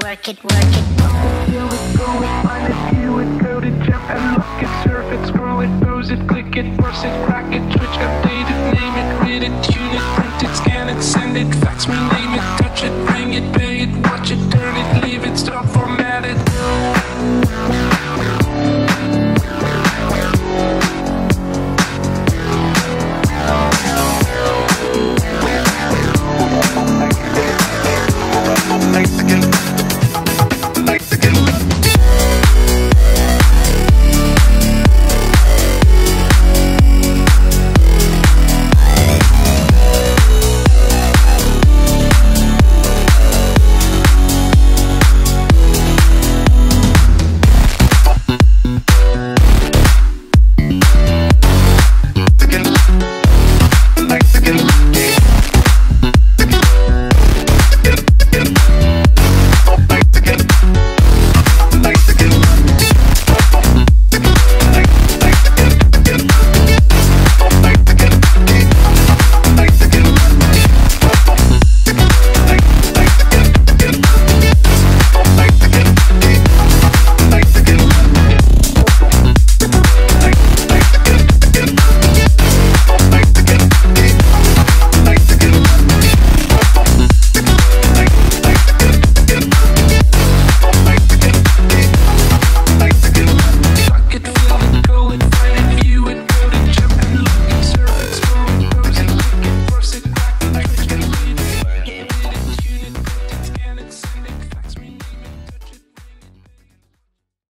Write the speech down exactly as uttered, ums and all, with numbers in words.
work it, work it. Feel it, go it, find it, view it, code it, jump and lock it, surf it, scroll it, pose it, click it, parse it, crack it, switch, update it, name it, read it, tune it, print it, scan it, send it, fax me, name it, touch it, bring it, pay it, watch it, turn it, leave it, stop.